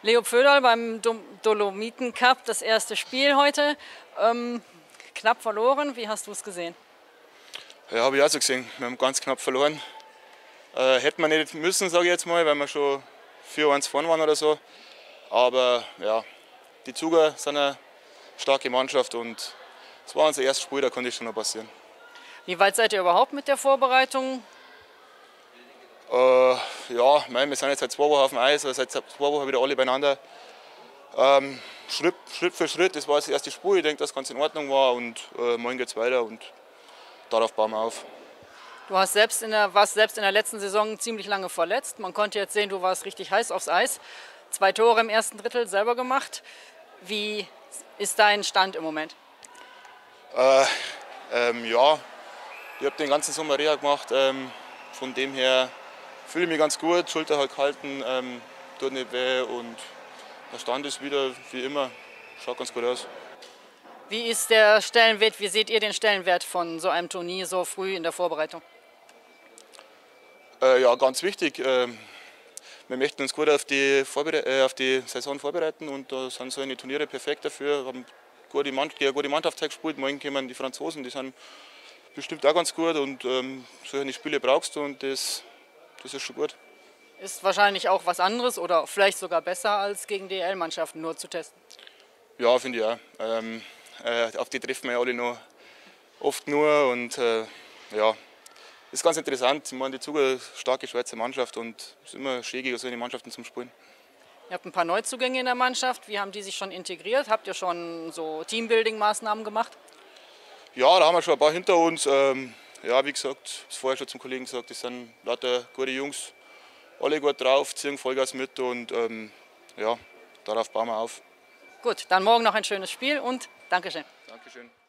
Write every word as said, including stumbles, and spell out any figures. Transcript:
Leo Pföderl beim Dolomiten Cup, das erste Spiel heute. Ähm, knapp verloren, wie hast du es gesehen? Ja, habe ich auch so gesehen. Wir haben ganz knapp verloren. Äh, hätten wir nicht müssen, sage ich jetzt mal, weil wir schon vier eins vorn waren oder so. Aber ja, die Zuger sind eine starke Mannschaft und es war unser erstes Spiel, da konnte es schon noch passieren. Wie weit seid ihr überhaupt mit der Vorbereitung? Äh, ja, mein, wir sind jetzt seit zwei Wochen auf dem Eis, also seit zwei Wochen wieder alle beieinander. Ähm, Schritt, Schritt für Schritt, das war das erste Spiel, ich denke, dass ganz in Ordnung war und äh, morgen geht es weiter und darauf bauen wir auf. Du hast selbst in der, warst selbst in der letzten Saison ziemlich lange verletzt. Man konnte jetzt sehen, du warst richtig heiß aufs Eis. Zwei Tore im ersten Drittel selber gemacht. Wie ist dein Stand im Moment? Äh, ähm, ja, ich habe den ganzen Sommer Reha gemacht. Ähm, von dem her fühle ich mich ganz gut, Schulter halt gehalten, ähm, tut nicht weh und der Stand ist wieder wie immer, schaut ganz gut aus. Wie ist der Stellenwert, wie seht ihr den Stellenwert von so einem Turnier so früh in der Vorbereitung? Äh, ja, ganz wichtig. Ähm, wir möchten uns gut auf die, Vorbere äh, auf die Saison vorbereiten und da sind so eine Turniere perfekt dafür. Wir haben gute Mann eine gute Mannschaft gespielt. Morgen kommen die Franzosen, die sind bestimmt auch ganz gut und ähm, solche Spiele brauchst du und das, das ist schon gut. Ist wahrscheinlich auch was anderes oder vielleicht sogar besser als gegen D E L-Mannschaften nur zu testen. Ja, finde ich auch. Ähm, äh, auf die treffen wir ja alle noch oft nur und äh, ja. Das ist ganz interessant. Ich meine, die Zuger ist eine starke Schweizer Mannschaft und es ist immer schön, gegen solche Mannschaften zum Spielen. Ihr habt ein paar Neuzugänge in der Mannschaft. Wie haben die sich schon integriert? Habt ihr schon so Teambuilding-Maßnahmen gemacht? Ja, da haben wir schon ein paar hinter uns. Ähm, ja, wie gesagt, das vorher schon zum Kollegen gesagt, das sind lauter gute Jungs, alle gut drauf, ziehen Vollgas mit und ähm, ja, darauf bauen wir auf. Gut, dann morgen noch ein schönes Spiel und Dankeschön. Dankeschön.